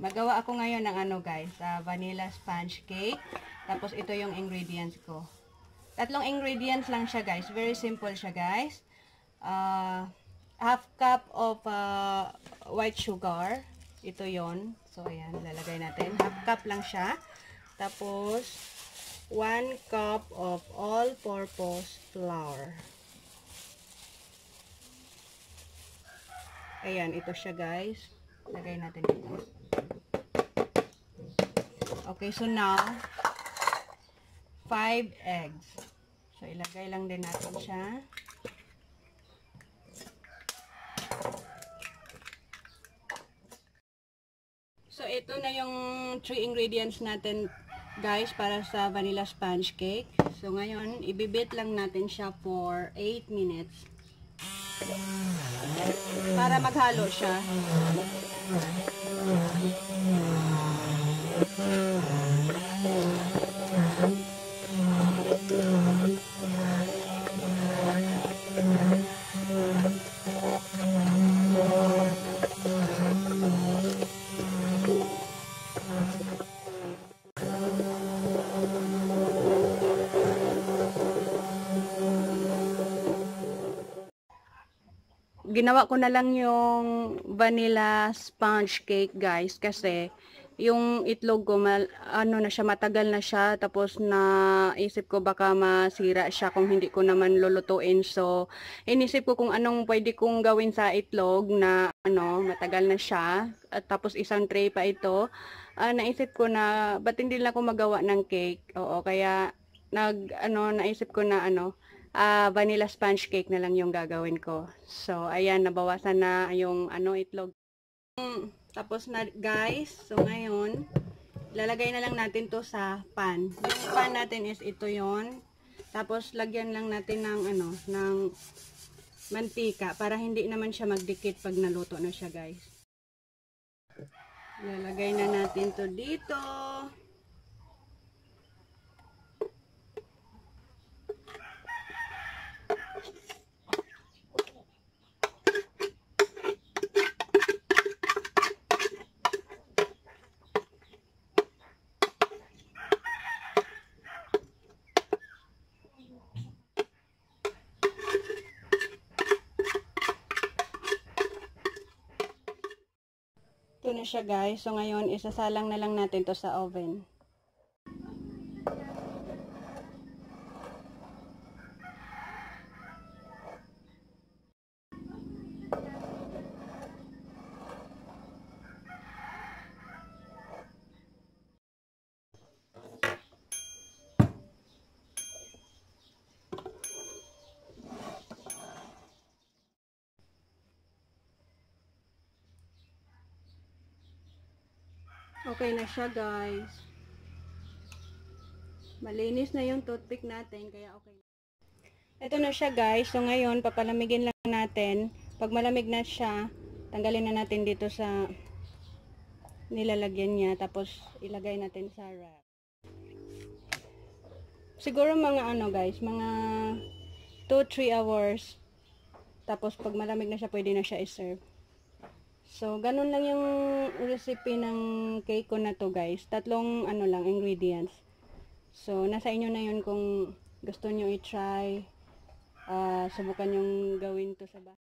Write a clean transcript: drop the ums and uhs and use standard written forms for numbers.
Magawa ako ngayon ng ano guys, vanilla sponge cake. Tapos ito yung ingredients ko. Tatlong ingredients lang siya guys. Very simple siya guys. Half cup of white sugar. Ito yon. So ayan, lalagay natin. Half cup lang siya. Tapos 1 cup of all-purpose flour. Ayan, ito siya guys. Lagay natin dito. Okay, so now 5 eggs. So ilagay lang din natin siya. So ito na yung 3 ingredients natin guys para sa vanilla sponge cake. So ngayon, ibibit lang natin siya for 8 minutes. Para maghalo siya. Ginawa ko na lang yung vanilla sponge cake guys kasi yung itlog ko ano na siya, matagal na siya, tapos naisip ko baka masira siya kung hindi ko naman lulutuin. So inisip ko kung anong pwede kong gawin sa itlog na ano, matagal na siya, at tapos isang tray pa ito. Naisip ko na ba't hindi lang ako magawa ng cake. Oo, kaya naisip ko na vanilla sponge cake na lang yung gagawin ko. So, ayan, nabawasan na yung itlog. Tapos na guys, so ngayon, lalagay na lang natin to sa pan. Yung pan natin is ito yon. Tapos, lagyan lang natin ng mantika para hindi naman siya magdikit pag naluto na siya guys. Lalagay na natin to dito. Ito na siya guys. So ngayon, isasalang na lang natin to sa oven. Okay na siya guys. Malinis na yung toothpick natin, kaya okay. Ito na siya guys. So ngayon, papalamigin lang natin. Pag malamig na siya, tanggalin na natin dito sa nilalagyan niya. Tapos ilagay natin sa wrap. Siguro mga guys, mga 2-3 hours. Tapos pag malamig na siya, pwede na siya i-serve. So, ganun lang yung recipe ng cake ko na to guys. Tatlong lang ingredients. So, nasa inyo na yun kung gusto nyo i-try. Subukan yung gawin to sa bahay.